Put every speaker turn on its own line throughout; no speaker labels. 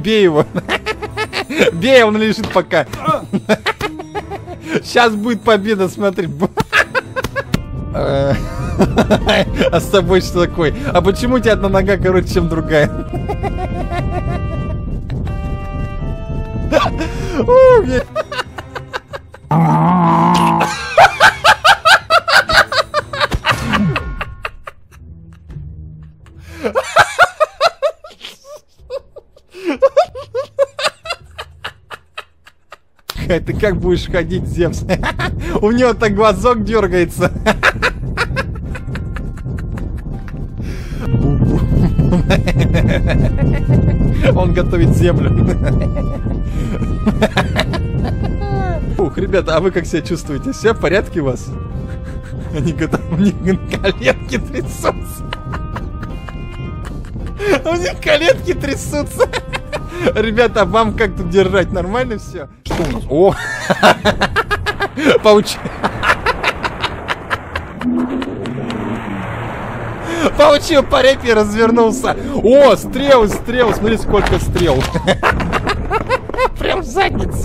Бей его. Бей, он лежит пока. Сейчас будет победа, смотри. А с тобой что такое? А почему у тебя одна нога короче, чем другая? Ты как будешь ходить, Зевс? У него так глазок дергается. Он готовит землю. Ух, ребята, а вы как себя чувствуете? Все в порядке у вас? Они готовы, у них коленки трясутся. У них коленки трясутся. Ребята, а вам как тут держать? Нормально все? Что у нас? О! Пауч... Получил по репе, развернулся. О, стрел, стрел. Смотри, сколько стрел. Прям в задницу.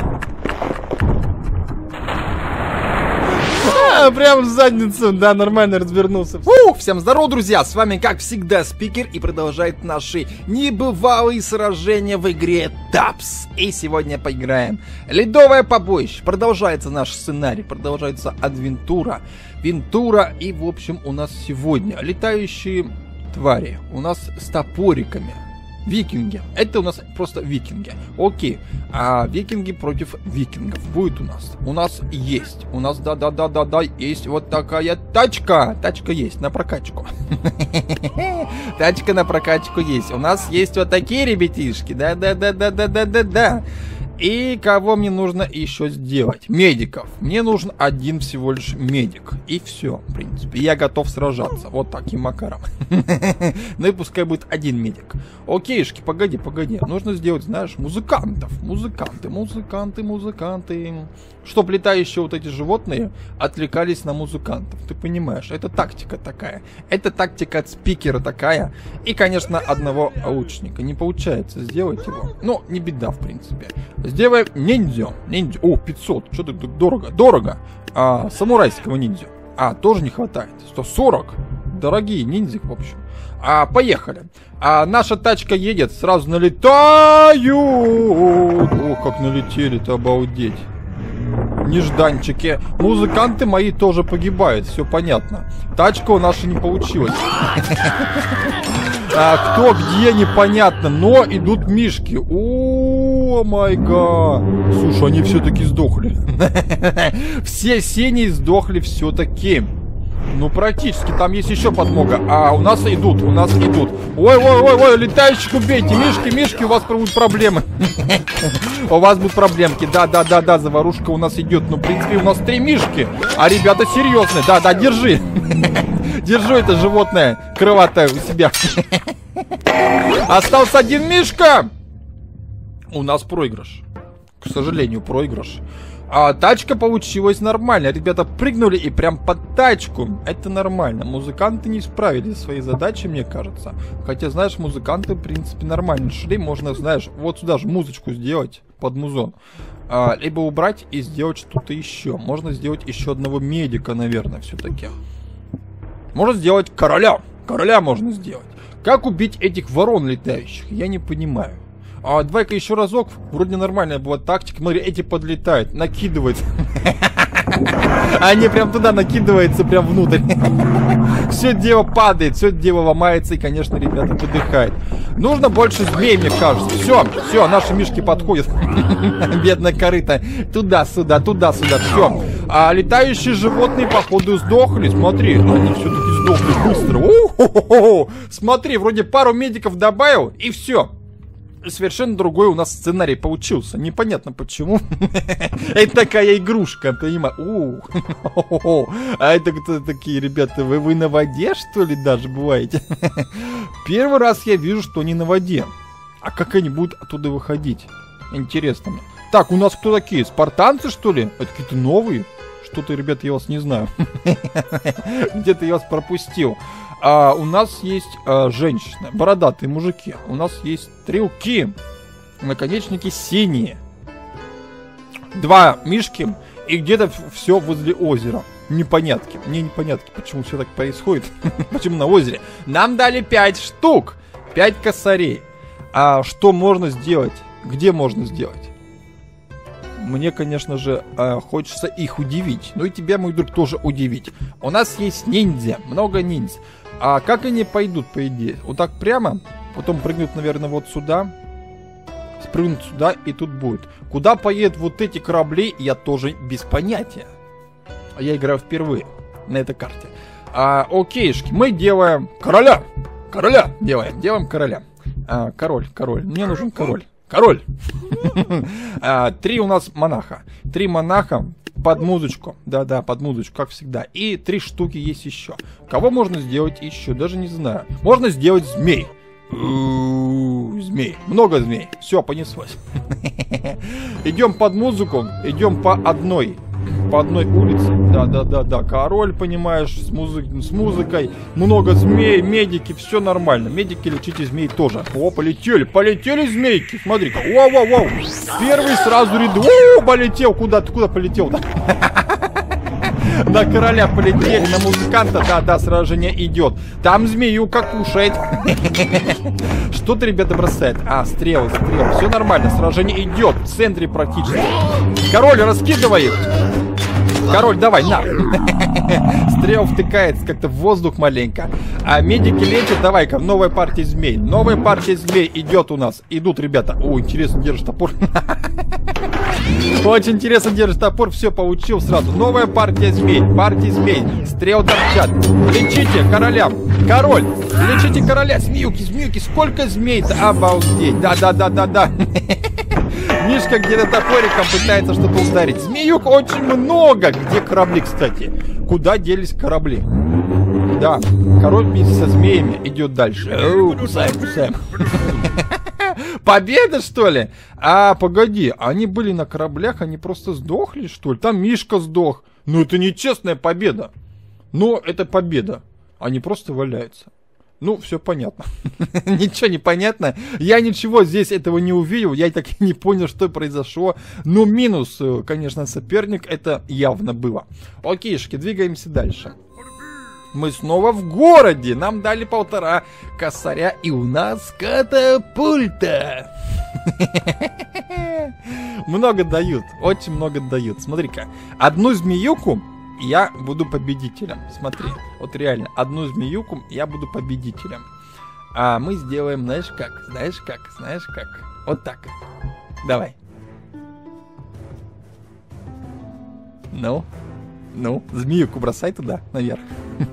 Прям в задницу. Да, нормально развернулся. Фух, всем здорово, друзья. С вами, как всегда, Спикер. И продолжает наши небывалые сражения в игре Тапс. И сегодня поиграем. Ледовое побоище. Продолжается наш сценарий. Продолжается адвентура. Вентура. И, в общем, у нас сегодня летающие твари. У нас с топориками. Викинги. Это у нас просто викинги. Окей. А викинги против викингов будет у нас. У нас есть. У нас, да, есть вот такая тачка. Тачка есть на прокачку. Тачка на прокачку есть. У нас есть вот такие ребятишки. Да. И кого мне нужно еще сделать? Медиков. Мне нужен один всего лишь медик. И все, в принципе. Я готов сражаться. Вот таким макаром. Ну и пускай будет один медик. Окейшки, погоди. Нужно сделать, знаешь, музыкантов. Музыканты. Чтоб летающие вот эти животные отвлекались на музыкантов. Ты понимаешь, это тактика такая. Это тактика от Спикера такая. И, конечно, одного лучника. Не получается сделать его. Но не беда, в принципе. Сделаем ниндзя. О, 500. Что ты тут дорого. А самурайского ниндзя. Тоже не хватает. 140. Дорогие ниндзя, в общем. Поехали. Наша тачка едет. Сразу налетают. О, как налетели-то, обалдеть. Нежданчики. Музыканты мои тоже погибают. Все понятно. Тачка у нашей не получилась. Кто где, непонятно. Но идут мишки. О май гад. Слушай, они все-таки сдохли. Все синие сдохли все-таки. Ну, практически. Там есть еще подмога. У нас идут. Ой, летающих убейте. Мишки, у вас будут проблемы. У вас будут проблемки. Да, заварушка у нас идет. Ну, в принципе, у нас 3 мишки. А ребята серьезные. Да, держи. Держу это животное крылатое у себя. Остался один мишка. У нас проигрыш. К сожалению, проигрыш. Тачка получилась нормально. Ребята прыгнули и прям под тачку. Это нормально. Музыканты не справились со своей задачей, мне кажется. Хотя, знаешь, музыканты, в принципе, нормально шли. Можно, знаешь, вот сюда же музычку сделать под музон. Либо убрать и сделать что-то еще. Можно сделать еще одного медика, наверное, все-таки. Можно сделать короля. Короля можно сделать. Как убить этих ворон летающих? Я не понимаю. Давай-ка еще разок. Вроде нормальная была тактика. Смотри, эти подлетают, накидываются. Они прям туда накидываются, прям внутрь. Все дело падает, все дело ломается. И, конечно, ребята подыхают. Нужно больше змей, мне кажется. Все, наши мишки подходят. Бедная корыта. Туда-сюда. Все. Летающие животные, походу, сдохли. Смотри, они все-таки сдохли быстро. Смотри, вроде пару медиков добавил, и все. Совершенно другой у нас сценарий получился. Непонятно почему. Это такая игрушка, понимаю. А это кто такие, ребята? Вы на воде, что ли, даже бываете? Первый раз я вижу, что они на воде. А как они будут оттуда выходить? Интересно мне. Так, у нас кто такие? Спартанцы, что ли? Это какие-то новые? Что-то, ребята, я вас не знаю. Где-то я вас пропустил. У нас есть женщины, бородатые мужики. У нас есть стрелки. Наконечники синие. 2 мишки и где-то все возле озера. Непонятки. Мне непонятки, почему все так происходит. Почему на озере. Нам дали 5 штук. 5 косарей. А что можно сделать? Где можно сделать? Мне, конечно же, хочется их удивить. Ну и тебя, мой друг, тоже удивить. У нас есть ниндзя. Много ниндзя. А как они пойдут, по идее? Вот так прямо? Потом прыгнут, наверное, вот сюда. Спрыгнут сюда, и тут будет. Куда поедут вот эти корабли, я тоже без понятия. Я играю впервые на этой карте. Окейшки, мы делаем короля. Короля делаем. Делаем короля. Король. Мне нужен король. Король. 3 у нас монаха. 3 монаха под музычку. Да, под музычку, как всегда. И 3 штуки есть еще. Кого можно сделать еще? Даже не знаю. Можно сделать змей. Змей. Много змей. Все, понеслось. Идем под музыку. Идем по одной улице. Да. Король, понимаешь, с музыкой. Много змей, медики, все нормально. Медики, лечите змей тоже. О, полетели змейки. Смотри-ка. Воу. Первый сразу ряду. Полетел. Куда полетел? На короля полетели, на музыканта. Да, сражение идет. Там змеюка кушает. Что-то, ребята, бросает. Стрелы. Все нормально, сражение идет. В центре практически. Король, раскидывай их. Король, давай, на. Стрел втыкается как-то в воздух маленько. Медики лечат. Давай-ка, новая партия змей. Новая партия змей идет у нас. Идут, ребята. Интересно, держит топор. Очень интересно держит топор. Все, получил сразу. Новая партия змей. Стрел торчат. Лечите короля. Король. Лечите короля. Змеюки. Сколько змей-то? Обалдеть. Да. Мишка где-то топориком пытается что-то ударить. Змеюк очень много. Где корабли, кстати? Куда делись корабли? Да, король вместе со змеями идет дальше. Кусаем. Победа, что ли? Погоди, они были на кораблях, они просто сдохли, что ли? Там Мишка сдох. Ну, это нечестная победа. Но это победа. Они просто валяются. Ну, все понятно. Ничего не понятно. Я ничего здесь этого не увидел. Я так и не понял, что произошло. Но минус, конечно, соперник. Это явно было. Окейшки, двигаемся дальше. Мы снова в городе. Нам дали 1,5 косаря. И у нас катапульта. Много дают. Очень много дают. Смотри-ка. Одну змеюку я буду победителем. Смотри, вот реально, одну змеюку я буду победителем. Мы сделаем, знаешь как? Вот так. Давай. Ну, змеюку бросай туда, наверх.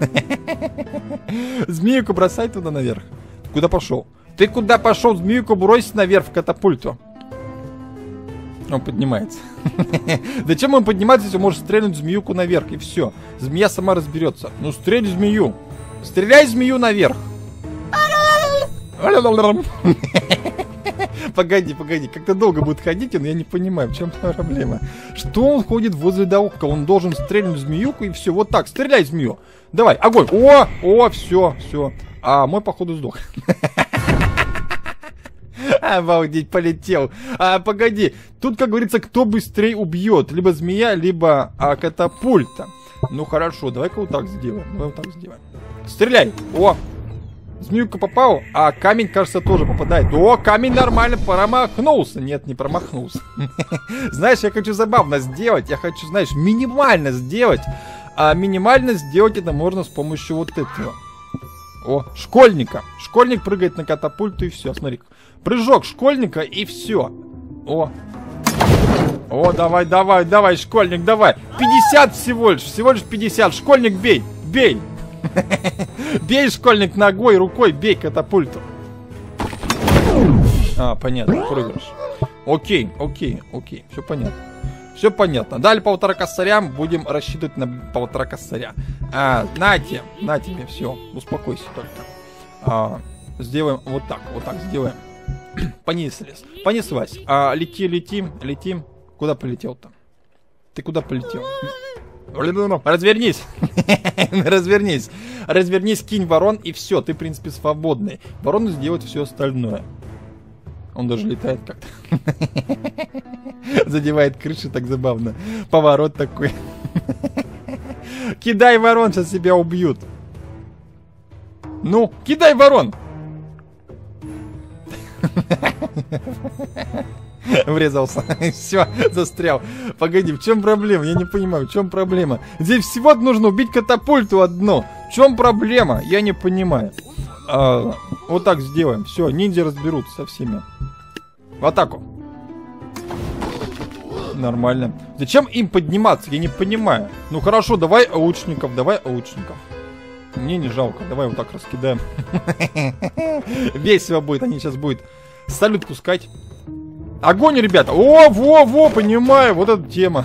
Змеюку бросай туда наверх. Куда пошел? Ты куда пошел? Змеюку брось наверх в катапульту. Он поднимается. Зачем он поднимается, если можешь стрельнуть змеюку наверх, и все. Змея сама разберется. Ну, стрель змею. Стреляй змею наверх. Погоди. Как-то долго будет ходить, но я не понимаю, в чем проблема. Что он ходит возле доука? Он должен стрельнуть змеюку, и все. Вот так, стреляй змею. Давай, огонь. О, все. Мой, походу, сдох. Обалдеть, полетел. Погоди, тут, как говорится, кто быстрее убьет. Либо змея, либо катапульта. Ну хорошо, давай-ка вот так сделаем. Стреляй. О, змеюка попал, а камень, кажется, тоже попадает. О, камень нормально промахнулся. Нет, не промахнулся. Знаешь, я хочу забавно сделать. Я хочу, знаешь, минимально сделать. А минимально сделать это можно с помощью вот этого. О, школьника. Школьник прыгает на катапульту, и все. Смотри. Прыжок школьника, и все. О, давай, школьник, давай. 50 всего лишь 50. Школьник, бей. Бей, школьник, ногой, рукой, бей катапульту. Понятно, проигрыш. Окей, все понятно. Дали 1,5 косаря, будем рассчитывать на 1,5 косаря. На тебе, все, успокойся только. Сделаем вот так сделаем. Понеслась. Летим. Куда полетел-то? Ты куда полетел? Развернись. Развернись, кинь ворон, и все, ты, в принципе, свободный. Вороны сделают все остальное. Он даже летает как-то. Задевает крышу, так забавно. Поворот такой. Кидай ворон, сейчас тебя убьют. Ну, кидай ворон. Врезался. Все, застрял. Погоди, в чем проблема? Я не понимаю, в чем проблема? Здесь всего нужно убить катапульту одну. В чем проблема? Я не понимаю. Вот так сделаем. Все, ниндзя разберутся со всеми. В атаку. Нормально. Зачем им подниматься? Я не понимаю. Ну хорошо, давай лучников, давай лучников. Мне не жалко, давай вот так раскидаем. Весело будет, они сейчас будут салют пускать. Огонь, ребята! О, во, понимаю, вот эта тема.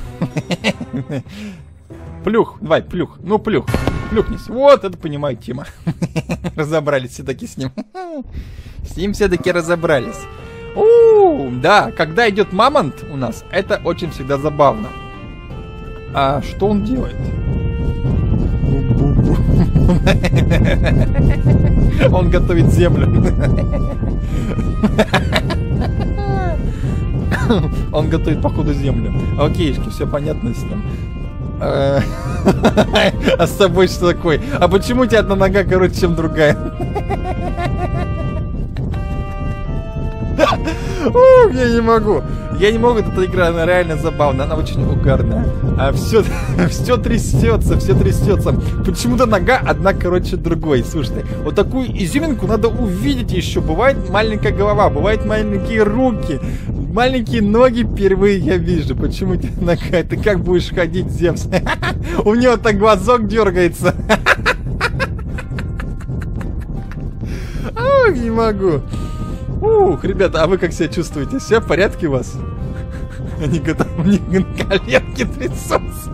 Плюх, давай, плюх, ну плюх. Плюхнись, вот это понимаю тема. Разобрались все-таки с ним. С ним все-таки разобрались. Да, когда идет мамонт у нас, это очень всегда забавно. А что он делает? Он готовит землю. Он готовит, походу, землю. Окейшки, все понятно с ним. А с собой что такое? А почему у тебя одна нога короче, чем другая? Я не могу. Я не могу, эта игра, она реально забавная, она очень угарная. А все трясется. Почему-то нога одна короче другой. Слушайте, вот такую изюминку надо увидеть еще. Бывает маленькая голова, бывают маленькие руки, маленькие ноги впервые я вижу. Почему у тебя нога? Ты как будешь ходить, Зевс? У него так глазок дергается. Не могу. Ребята, а вы как себя чувствуете? Все в порядке у вас? Они готовы, у них коленки трясутся.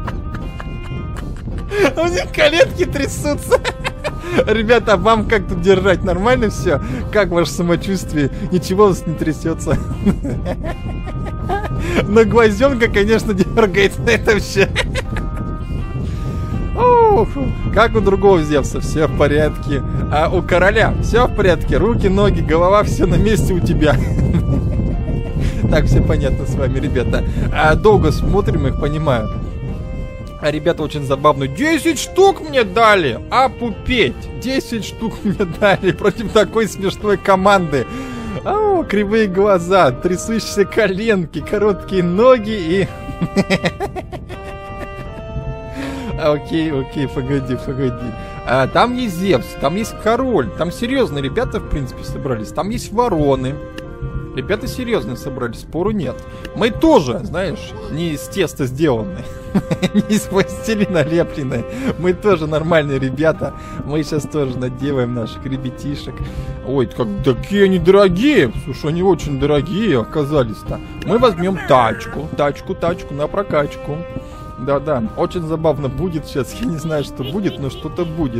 У них коленки трясутся. Ребята, а вам как тут держать? Нормально все? Как ваше самочувствие? Ничего у вас не трясется? Но глазенка, конечно, дергается. Это вообще... Как у другого Зевса, все в порядке. А у короля все в порядке. Руки, ноги, голова, все на месте у тебя. Так, все понятно с вами, ребята. Долго смотрим их, понимаю. А ребята очень забавно. 10 штук мне дали! Пупеть! 10 штук мне дали против такой смешной команды. Кривые глаза, трясущиеся коленки, короткие ноги и... Окей, погоди. Там есть Зевс, там есть король, там серьезные ребята, в принципе, собрались. Там есть вороны. Ребята серьезные собрались, спору нет. Мы тоже, знаешь, не из теста сделаны, не из пластилина лепленные. Мы тоже нормальные ребята. Мы сейчас тоже наделаем наших ребятишек. Ой, такие они дорогие. Слушай, они очень дорогие оказались-то. Мы возьмем тачку на прокачку. Да, очень забавно будет сейчас. Я не знаю, что будет, но что-то будет.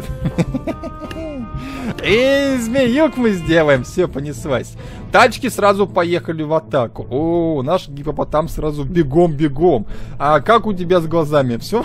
И змеюк мы сделаем. Все, понеслась. Тачки сразу поехали в атаку. Наш гипопотам сразу бегом. А как у тебя с глазами? Все?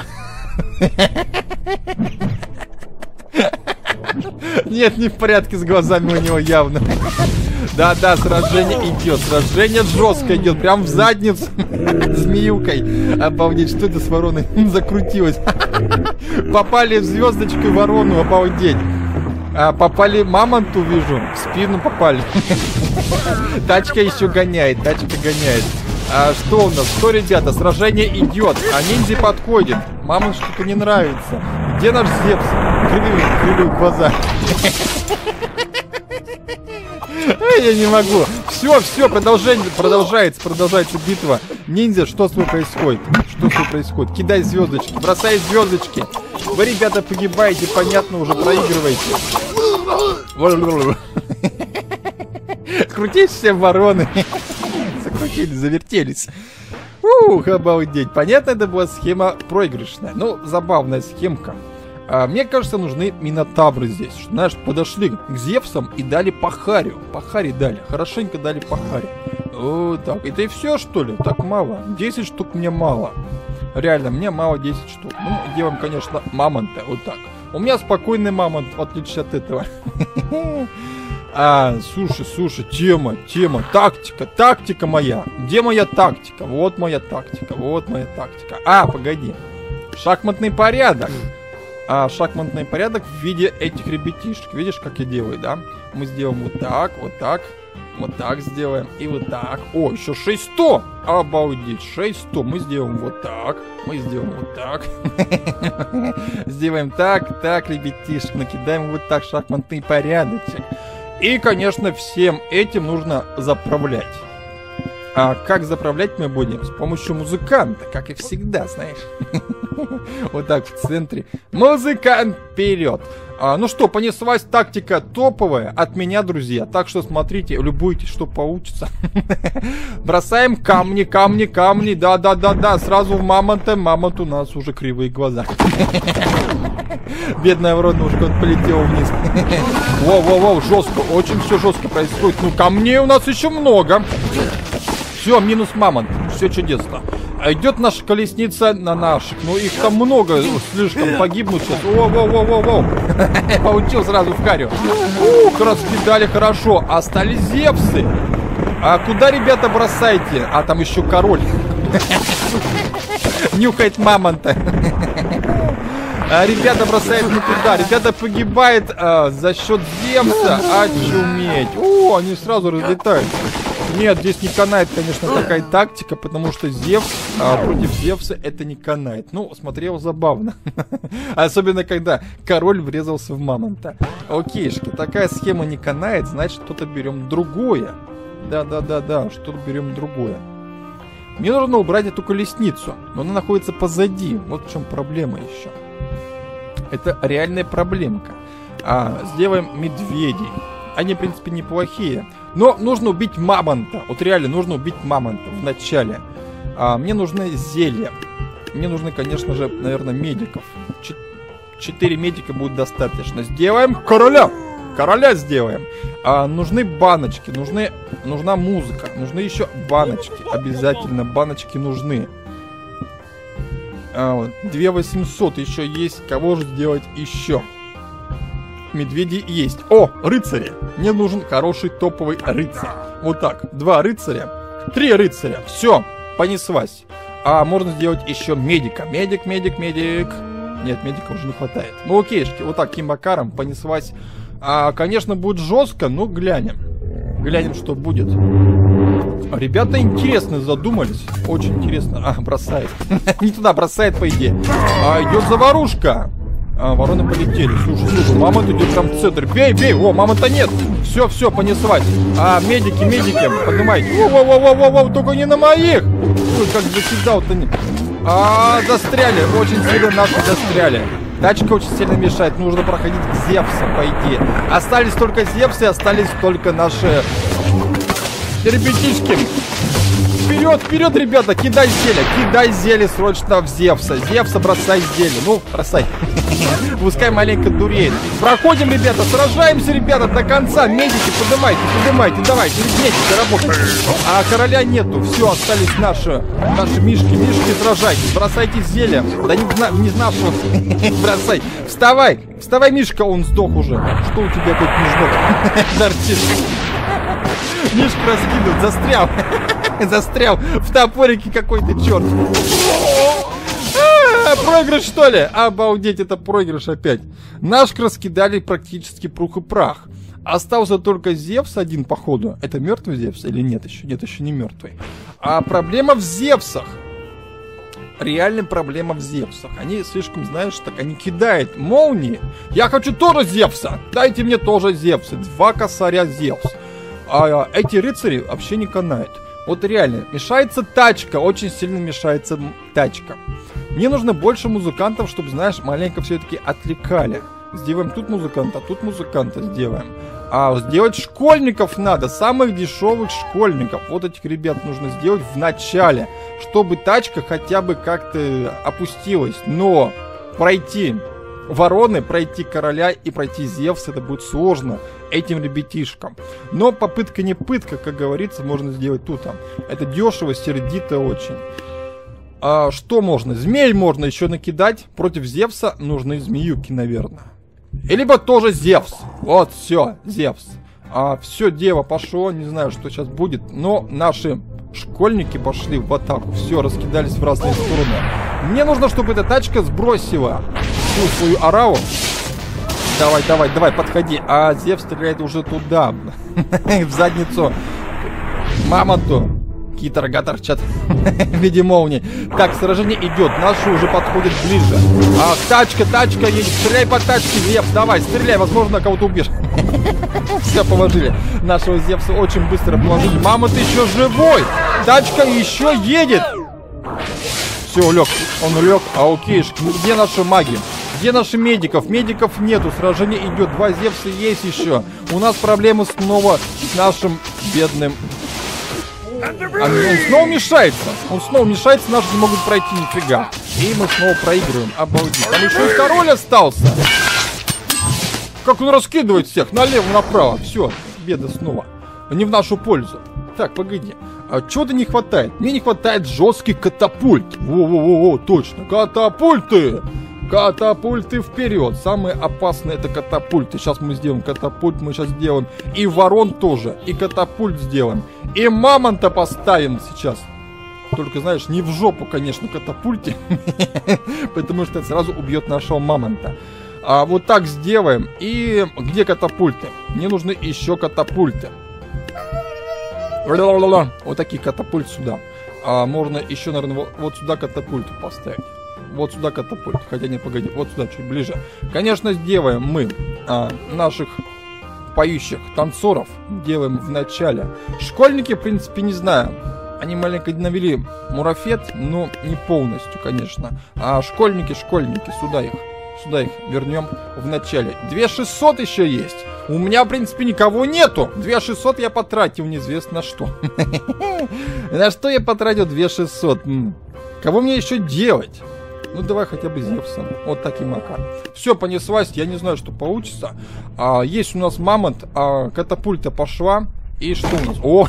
Нет, не в порядке с глазами у него явно. Да, сражение идет. Сражение жестко идет. Прям в задницу. Змеюкой. Обалдеть, что это с вороной закрутилось? Попали в звездочку и ворону, обалдеть. Попали мамонту, вижу. В спину попали. Тачка еще гоняет. Что у нас? Что, ребята? Сражение идет. А ниндзя подходит. Мамонт что-то не нравится. Где наш Зевс? Кривые глаза. Я не могу. Все, продолжается битва. Ниндзя, что с вами происходит? Кидай звездочки, бросай звездочки. Вы, ребята, погибаете, понятно, уже проигрываете. Крутись все вороны. Закрутились, завертелись. Обалдеть. Понятно, это была схема проигрышная. Забавная схемка. Мне кажется, нужны минотавры здесь. Знаешь, подошли к Зевсам и дали по харю. Хорошенько дали по харю. Так, это и все, что ли? Так мало. 10 штук мне мало. Реально, мне мало 10 штук. Делаем, конечно, мамонта. Вот так. У меня спокойный мамонт, в отличие от этого. Слушай, тема, тактика моя. Где моя тактика? Вот моя тактика. Погоди. Шахматный порядок. Шахматный порядок в виде этих ребятишек. Видишь, как я делаю, да? Мы сделаем вот так сделаем и вот так. О, еще 600! Обалдеть, 600. Мы сделаем вот так. Сделаем так, ребятишек. Накидаем вот так шахматный порядочек. И, конечно, всем этим нужно заправлять. А как заправлять мы будем? С помощью музыканта, как и всегда, знаешь. Вот так в центре. Музыкант вперед. Ну что, понеслась тактика топовая от меня, друзья. Так что смотрите, любуйтесь, что получится. Бросаем камни. Да. Сразу в мамонта. Мамонт у нас уже кривые глаза. Бедная воронушка, он полетел вниз. Воу, жестко. Очень все жестко происходит. Ну, камней у нас еще много. Все, минус мамонт. Все чудесно. Идет наша колесница на наших. Ну, их там много, слишком погибнут сейчас. Воу. Получил сразу в карю. Раскидали хорошо. Остались Зевсы. А куда, ребята, бросаете? Там еще король. Нюхает мамонта. Ребята бросают не туда. Ребята погибает за счет Зевса. Очуметь. Они сразу разлетаются. Нет, здесь не канает, конечно, такая тактика, потому что Зевс против Зевса это не канает. Ну, смотрел забавно. Особенно, когда король врезался в мамонта. Окейшки, такая схема не канает, значит, что-то берем другое. Да, что-то берем другое. Мне нужно убрать эту колесницу, но она находится позади. Вот в чем проблема еще. Это реальная проблемка. Сделаем медведей. Они, в принципе, неплохие. Но нужно убить мамонта. Вот реально нужно убить мамонта в начале. Мне нужны зелья. Мне нужны, конечно же, наверное, медиков. 4 медика будет достаточно. Сделаем короля. Короля сделаем. Нужны баночки. Нужна музыка. Нужны еще баночки. Обязательно баночки нужны. 2800 еще есть. Кого же сделать еще? Медведи есть. Рыцари. Мне нужен хороший топовый рыцарь. Вот так. 2 рыцаря. 3 рыцаря. Все. Понеслась. Можно сделать еще медика. Медик. Нет, медика уже не хватает. Ну окейшки. Вот так, кимбакаром понеслась. Конечно, будет жестко, но глянем. Глянем, что будет. Ребята интересно задумались. Очень интересно. Бросает. Не туда бросает, по идее. Идет заварушка. Вороны полетели. Слушай, мамонт идет прям в центр. Бей. Мамонта нет. Все, понеслась. Медики, поднимайте. Воу, только не на моих. Ой, как закидал-то. Застряли. Очень сильно наши застряли. Тачка очень сильно мешает. Нужно проходить к Зевсу, по идее. Остались только Зевсы, остались только наши ребятишки. Вперед, ребята, кидай зелье срочно в Зевса. Зевса бросай зелье. Ну, бросай. Пускай маленько дуреет. Проходим, ребята, сражаемся, ребята, до конца. Медики, поднимайте, давайте. Медики, работайте. Короля нету. Все, остались наши мишки, сражайтесь. Бросайте зелье. Да не знавшего. Бросай. Вставай, Мишка, он сдох уже. Что у тебя тут нужно? Торчишь. Мишка раскинут, застрял в топорике какой-то черт. Проигрыш, что ли? Обалдеть, это проигрыш опять. Наш раскидали практически прух и прах. Остался только Зевс один, походу. Это мертвый Зевс или нет еще? Нет, еще не мертвый. Проблема в Зевсах. Реальная проблема в Зевсах. Они слишком, знаешь, так они кидают молнии. Я хочу тоже Зевса. Дайте мне тоже Зевса. 2 косаря Зевс. Эти рыцари вообще не канают. Вот реально, мешается тачка. Очень сильно мешается тачка. Мне нужно больше музыкантов, чтобы, знаешь, маленько все-таки отвлекали. Сделаем тут музыканта сделаем. Сделать школьников надо, самых дешевых школьников. Вот этих ребят нужно сделать в начале, чтобы тачка хотя бы как-то опустилась. Но пройти вороны, пройти короля и пройти Зевса, это будет сложно этим ребятишкам. Но попытка не пытка, как говорится, можно сделать тут. Это дешево, сердито очень. Что можно? Змей можно еще накидать. Против Зевса нужны змеюки, наверное. Либо тоже Зевс. Вот, все, Зевс. Все, дело пошло, не знаю, что сейчас будет, но наши школьники пошли в атаку. Все, раскидались в разные стороны. Мне нужно, чтобы эта тачка сбросила всю свою ораву. Давай, подходи. А Зевс стреляет уже туда. В задницу. Мамонту. Какие-то рога торчат в виде молнии. Так, сражение идет. Наши уже подходят ближе. Тачка едет. Стреляй по тачке, Зевс. Давай, стреляй. Возможно, кого-то убьешь. Все, положили. Нашего Зевса очень быстро положили. Мамонт еще живой. Тачка еще едет. Все, лег. Он лег. Окей. Где наши маги? Где наши медиков? Медиков нету. Сражение идет. 2 Зевса есть еще. У нас проблемы снова с нашим бедным... Он снова мешается. Наши не могут пройти нифига. И мы снова проигрываем. Обалдеть. Там еще и король остался. Как он раскидывает всех. Налево, направо. Все. Беда снова. Не в нашу пользу. Так, погоди. Чего-то не хватает. Мне не хватает жестких катапульт. Во-во-во, точно. Катапульты. Катапульты вперед. Самые опасные это катапульты. Сейчас мы сделаем катапульт. Мы сейчас сделаем и ворон тоже. И катапульт сделаем. И мамонта поставим сейчас. Только, знаешь, не в жопу, конечно, катапульте. Потому что это сразу убьет нашего мамонта. Вот так сделаем. И где катапульты? Мне нужны еще катапульты. Вот такие катапульты сюда. Можно еще, наверное, вот сюда катапульты поставить. Вот сюда катапульт. Хотя не, погоди. Вот сюда, чуть ближе. Конечно, сделаем мы наших поющих танцоров. Делаем в начале. Школьники, в принципе, не знаю. Они маленько навели мурафет, но не полностью, конечно. Школьники, сюда их вернем в начале. 2600 еще есть. У меня, в принципе, никого нету. 2600 я потратил, неизвестно на что. На что я потратил 2600? Кого мне еще делать? Ну, давай хотя бы Зевсом. Вот таким макар. Все, понеслась. Я не знаю, что получится. Есть у нас мамонт. Катапульта пошла. И что у нас? О!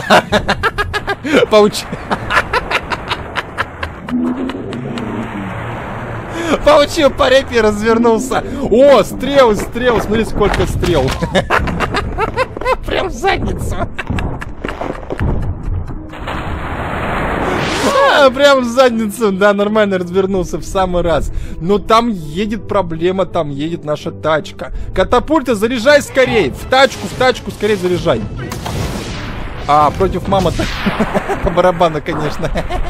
Получил по репе, развернулся. О, стрелы. Смотри, сколько стрел. Прям в задницу. Прям в задницу, да, нормально развернулся в самый раз. Но там едет проблема, там едет наша тачка. Катапульта, заряжай скорей. В тачку, скорее заряжай. Против мамонта. По барабану, конечно.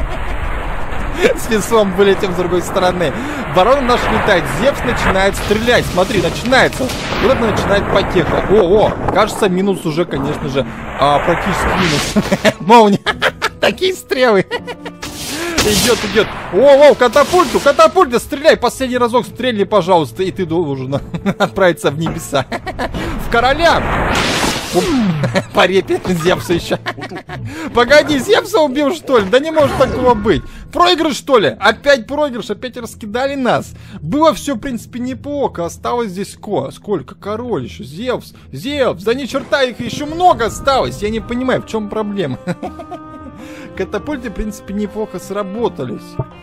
С весом вылетим с другой стороны. Ворона наш летает. Зевс начинает стрелять. Смотри, начинается. Вот это начинает потеха. О, кажется, минус уже, конечно же. Практически минус. Молния. Такие стрелы. Идет. О, катапульта, стреляй. Последний разок стрельни, пожалуйста. И ты должен отправиться в небеса. В короля. По репе Зевса еще. Погоди, Зевса убил, что ли? Да не может такого быть. Проигрыш, что ли? Опять проигрыш, опять раскидали нас. Было все, в принципе, неплохо. Осталось здесь сколько? Король еще. Зевс. Да ни черта, их еще много осталось. Я не понимаю, в чем проблема. Катапульты, в принципе, неплохо сработались.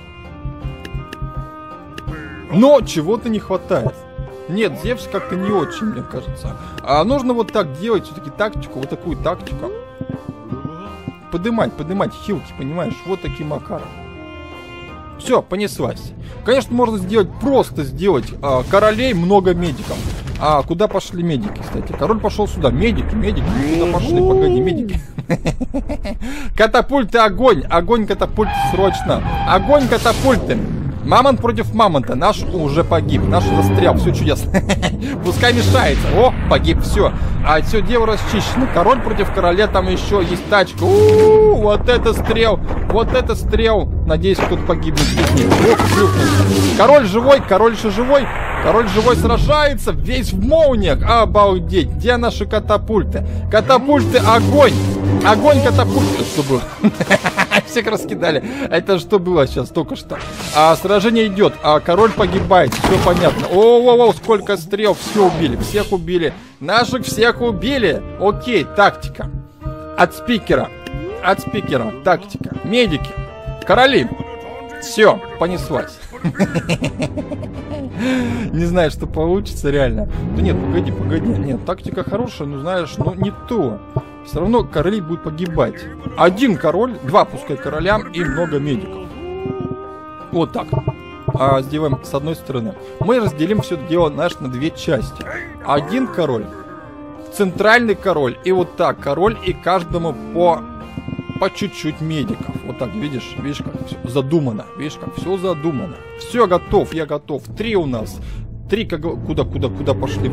Но чего-то не хватает. Нет, Зевс как-то не очень, мне кажется. Нужно вот так делать, все-таки тактику, вот такую тактику. Подымать хилки, понимаешь? Вот таким макаром. Все, понеслась. Конечно, можно просто сделать королей много медиков. Куда пошли медики, кстати? Король пошел сюда. Медики. Куда пошли? Погоди, медики. Катапульты, огонь. Огонь, катапульты, срочно. Огонь, катапульты. Мамонт против мамонта. Наш уже погиб. Наш застрял. Все чудесно. Пускай мешается. О, погиб. Все. Все дело расчищено. Король против короля. Там еще есть тачка. Вот это стрел. Надеюсь, кто-то погибнет. Король живой. Король еще живой. Король живой сражается. Весь в молниях. Обалдеть. Где наши катапульты? Катапульты, огонь. Огонь, катапульты. Что было? Всех раскидали. Это что было сейчас только что? Сражение идет. Король погибает. Все понятно. О, сколько стрел. Все убили. Всех убили. Наших всех убили. Окей, тактика. От спикера. Тактика. Медики. Короли. Все, понеслась. Не знаю, что получится реально. Да нет, погоди. Нет, тактика хорошая, но знаешь, но не то. Все равно короли будут погибать. Один король, два пускай короля и много медиков. Вот так. Сделаем с одной стороны. Мы разделим все это дело, знаешь, на две части. Один король, центральный король, и вот так король, и каждому по чуть-чуть медиков. Вот так, видишь, как все задумано. Видишь, как все задумано. Все, готов, я готов. 3 у нас. 3, куда пошли?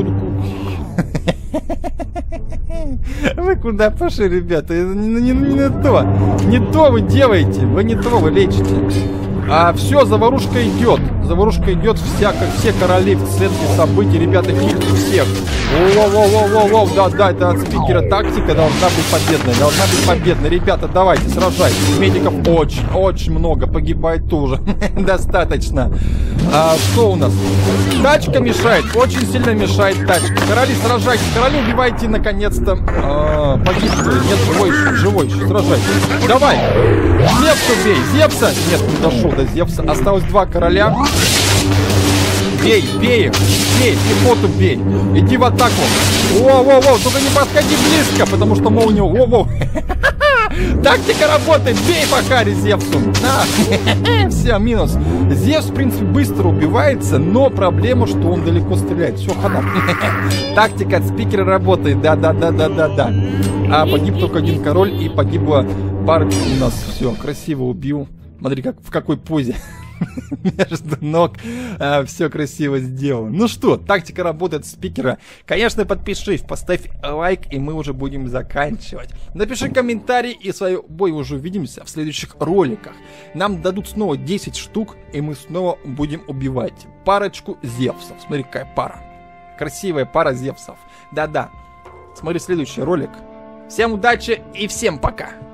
Вы куда пошли, ребята? Не то вы делаете. Вы не то, вы лечите. Все, заварушка идет. Заварушка идет, все короли в центре событий. Ребята, кильте всех. Воу. Да, это от спикера тактика должна быть победной. Ребята, давайте, сражайтесь. Медиков очень много. Погибает тоже. Достаточно. Что у нас? Тачка мешает. Очень сильно мешает тачка. Короли, сражайтесь. Короли, убивайте, наконец-то. Погибшие. Нет, живой еще. Сражайтесь. Давай. Зевса бей. Зевса. Нет, не дошел до Зевса. Осталось 2 короля. Бей их. Бей. Пехоту бей. Иди в атаку. Воу. Только не подходи близко, потому что молния. Воу. Тактика работает. Бей по Харе Зевсу. Все, минус. Зевс, в принципе, быстро убивается, но проблема, что он далеко стреляет. Все, хана. Тактика от спикера работает. Да. Погиб только 1 король, и погибла парочка у нас. Все, красиво убил. Смотри, в какой позе. Между ног. Все красиво сделано. Ну что, тактика работает спикера. Конечно, подпишись, поставь лайк, и мы уже будем заканчивать. Напиши комментарий, и с тобой уже увидимся в следующих роликах. Нам дадут снова 10 штук, и мы снова будем убивать парочку Зевсов. Смотри, какая пара. Красивая пара Зевсов. Да. Смотри следующий ролик. Всем удачи и всем пока.